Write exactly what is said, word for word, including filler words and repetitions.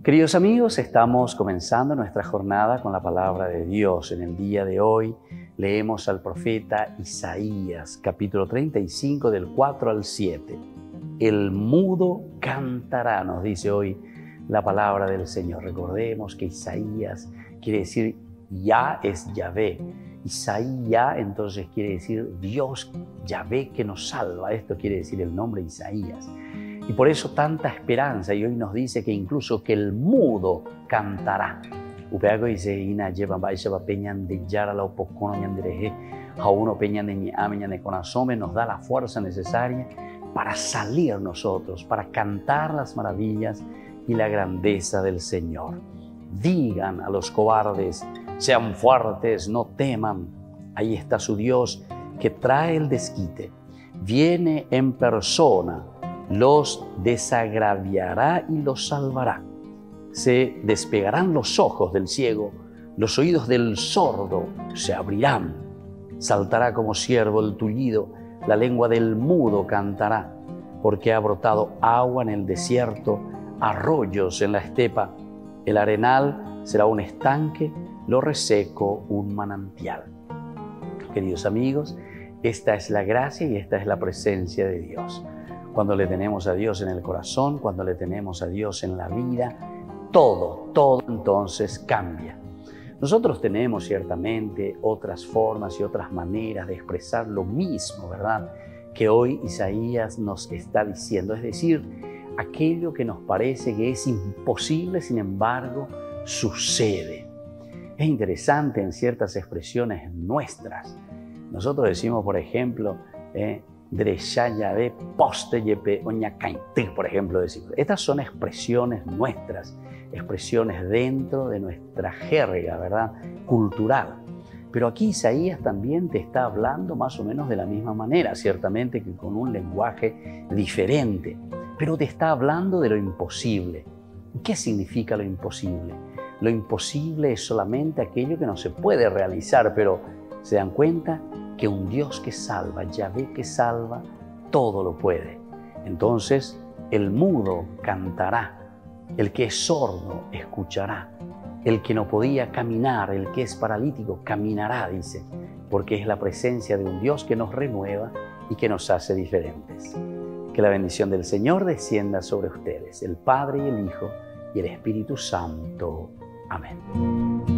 Queridos amigos, estamos comenzando nuestra jornada con la palabra de Dios. En el día de hoy leemos al profeta Isaías, capítulo treinta y cinco, del cuatro al siete. El mudo cantará, nos dice hoy la palabra del Señor. Recordemos que Isaías quiere decir Yah es Yahvé. Isaías entonces quiere decir Dios, Yahvé que nos salva. Esto quiere decir el nombre Isaías. Y por eso tanta esperanza, y hoy nos dice que incluso que el mudo cantará. Upeago dice, ina lleva baisha va peñan de yara la opocono ñandereje, a uno peñan de mi amenyan de conasome, nos da la fuerza necesaria para salir nosotros, para cantar las maravillas y la grandeza del Señor. Digan a los cobardes, sean fuertes, no teman. Ahí está su Dios que trae el desquite. Viene en persona, los desagraviará y los salvará. Se despegarán los ojos del ciego, los oídos del sordo se abrirán. Saltará como ciervo el tullido, la lengua del mudo cantará, porque ha brotado agua en el desierto, arroyos en la estepa. El arenal será un estanque, lo reseco un manantial. Queridos amigos, esta es la gracia y esta es la presencia de Dios. Cuando le tenemos a Dios en el corazón, cuando le tenemos a Dios en la vida, todo, todo entonces cambia. Nosotros tenemos ciertamente otras formas y otras maneras de expresar lo mismo, ¿verdad?, que hoy Isaías nos está diciendo. Es decir, aquello que nos parece que es imposible, sin embargo, sucede. Es interesante en ciertas expresiones nuestras. Nosotros decimos, por ejemplo, eh, por ejemplo, decimos. Estas son expresiones nuestras, expresiones dentro de nuestra jerga, ¿verdad?, cultural. Pero aquí Isaías también te está hablando más o menos de la misma manera, ciertamente que con un lenguaje diferente, pero te está hablando de lo imposible. ¿Qué significa lo imposible? Lo imposible es solamente aquello que no se puede realizar, pero ¿se dan cuenta? Que un Dios que salva, Yahvé que salva, todo lo puede. Entonces, el mudo cantará, el que es sordo escuchará, el que no podía caminar, el que es paralítico, caminará, dice, porque es la presencia de un Dios que nos renueva y que nos hace diferentes. Que la bendición del Señor descienda sobre ustedes, el Padre y el Hijo y el Espíritu Santo. Amén.